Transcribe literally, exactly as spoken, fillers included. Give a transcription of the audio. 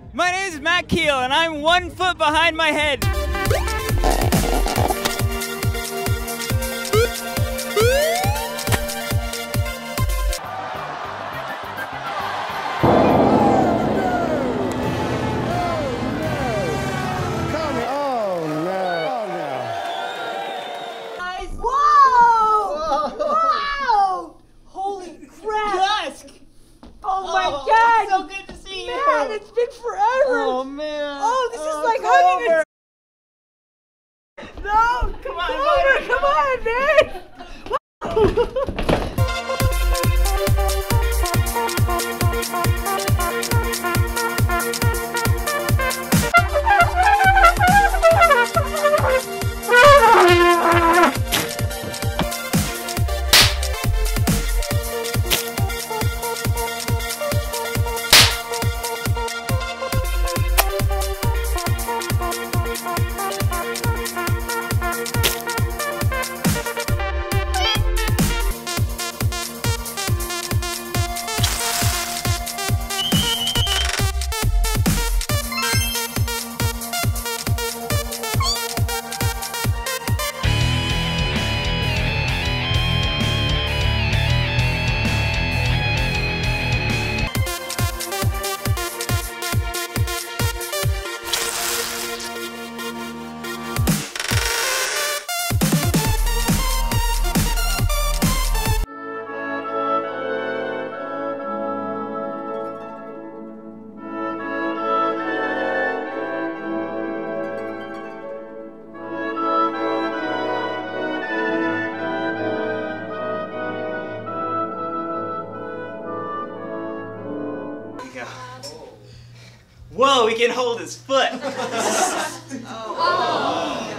My name is Matt Keel, and I'm one foot behind my head. Oh my oh, God! So good to see you! Man, it's been forever! Oh man! Oh, this oh, is like hugging a... No! Come on, Over, come on, man! Whoa, we can hold his foot. Oh.